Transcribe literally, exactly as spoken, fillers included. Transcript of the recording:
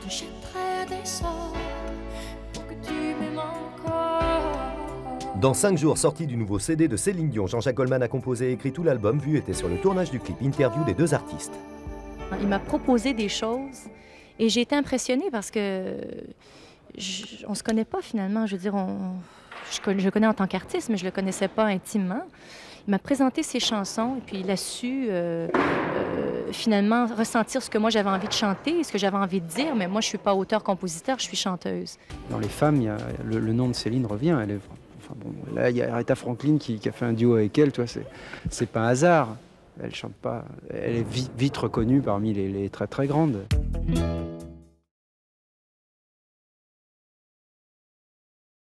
te jetterai des sorts pour que tu m'aimes encore. Dans cinq jours, sortie du nouveau C D de Céline Dion, Jean-Jacques Goldman a composé et écrit tout l'album. Vu était sur le tournage du clip interview des deux artistes. Il m'a proposé des choses et j'ai été impressionnée parce que je, on se connaît pas finalement. Je veux dire, on, je, je le connais en tant qu'artiste, mais je le connaissais pas intimement. Il m'a présenté ses chansons et puis il a su euh, euh, finalement ressentir ce que moi j'avais envie de chanter, ce que j'avais envie de dire, mais moi je suis pas auteur-compositeur, je suis chanteuse. Dans les femmes, il y a, le, le nom de Céline revient. Elle est, enfin bon, là, il y a Aretha Franklin qui, qui a fait un duo avec elle, tu vois, c'est pas un hasard. Elle chante pas, elle est vite, vite reconnue parmi les, les très très grandes.